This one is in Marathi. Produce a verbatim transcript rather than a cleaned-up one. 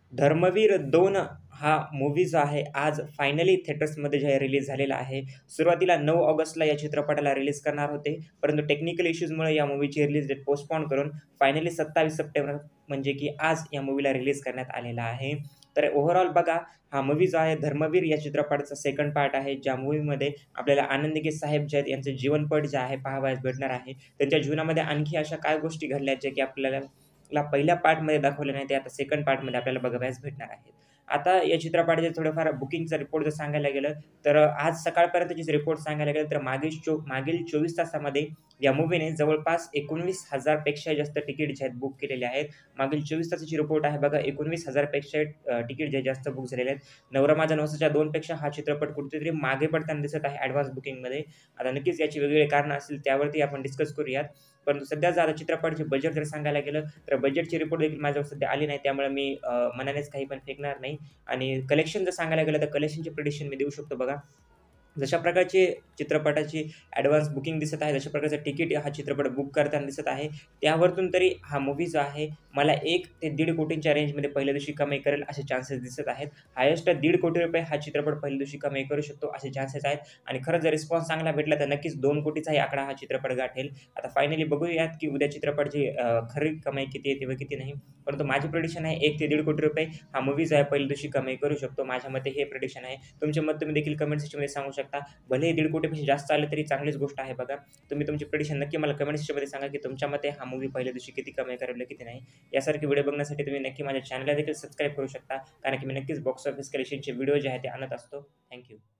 धर्मवीर दोन हा मूव्ही जो आहे आज फायनली थिएटर्समध्ये जे आहे रिलीज झालेला आहे. सुरुवातीला नऊ ऑगस्टला या चित्रपटाला रिलीज करणार होते. परंतु टेक्निकल इश्यूजमुळे या मूव्हीची रिलीज डेट पोस्टपोन करून फायनली सत्तावीस सप्टेंबर म्हणजे की आज या मूव्हीला रिलीज करण्यात आलेला आहे. तर ओव्हरऑल बघा हा मूव्ही जो आहे धर्मवीर या चित्रपटाचा सेकंड पार्ट आहे. ज्या मूव्हीमध्ये आपल्याला आनंद साहेब जे आहेत यांचं जीवनपट जे आहे पाहावयास भेटणार आहे. त्यांच्या जीवनामध्ये आणखी अशा काय गोष्टी घडल्या ज्या की आपल्याला ला पहिल्या पार्टमध्ये दाखवले नाही ते आता सेकंड पार्टमध्ये आपल्याला बघावयास भेटणार आहेत. आता या चित्रपटाचे थोडंफार बुकिंगचा रिपोर्ट जर सांगायला गेलं, तर अ, आज सकाळपर्यंतचे रिपोर्ट सांगायला गेलं तर मागील चो मागील चोवीस तासामध्ये या मूव्हीने जवळपास एकोणवीस हजार पेक्षा जास्त तिकीट जे आहेत बुक केलेले आहेत. मागील चोवीस तासाची रिपोर्ट आहे बघा एकोणवीस हजार पेक्षा अ, तिकीट जे जास्त बुक झालेले आहेत. नवरा माझा नवसाच्या दोन पेक्षा हा चित्रपट कुठेतरी मागे पडताना दिसत आहे ॲडव्हान्स बुकिंगमध्ये. आता नक्कीच याची वेगवेगळी कारणं असतील त्यावरती आपण डिस्कस करूयात. परंतु सध्या जर चित्रपटाचे बजेट जर सांगायला गेलं, तर बजेटची रिपोर्ट देखील माझ्याजवळ सध्या आली नाही. त्यामुळे मी अ, मनानेच काही पण फेकणार नाही. आणि कलेक्शन जर सांगायला गेलं, तर कलेक्शनची प्रिडिक्शन मी देऊ शकतो बघा. जशा प्रकारची चित्रपटाची ॲडव्हान्स बुकिंग दिसत आहे, तशा प्रकारचं तिकीट हा चित्रपट बुक करताना दिसत आहे. त्यावरतून तरी हा मूव्ही जो आहे, मला एक ते दीड कोटींच्या रेंजमध्ये पहिल्या दिवशी कमाई करेल असे चान्सेस दिसत आहेत. हायेस्ट दीड कोटी रुपये हा चित्रपट पहिल्या दिवशी कमाई करू शकतो असे चान्सेस आहेत. आणि खरंच जर रिस्पॉन्स चांगला भेटला तर नक्कीच दोन कोटीचाही आकडा हा चित्रपट गाठेल. आता फायनली बघूयात, की उद्या चित्रपटाची अ, खरी कमाई किती येते व किती नाही. परंतु माझी प्रिडिक्शन आहे एक ते दीड कोटी रुपये हा मूव्ही जो आहे पहिल्या दिवशी कमाई करू शकतो. माझ्या मते हे प्रिडिक्शन आहे. तुमचे मत तुम्ही देखील कमेंट सेक्शनमध्ये सांगू शकता. भलेही दीड कोटीपेक्षा जास्त आले तरी चांगलीच गोष्ट आहे बघा. तुम्ही तुमची प्रिडिक्शन नक्की मला कमेंट सेक्शनमध्ये सांगा, की तुमच्या मते हा मूव्ही पहिल्या दिवशी किती कमाई करेल किती नाही. यासारखे व्हिडिओ बघण्यासाठी तुम्ही नक्की माझ्या चॅनलला देखील सबस्क्राईब करू शकता. कारण की मी नक्कीच बॉक्स ऑफिस कलेक्शनचे व्हिडिओ जे आहेत ते आणत असतो. थँक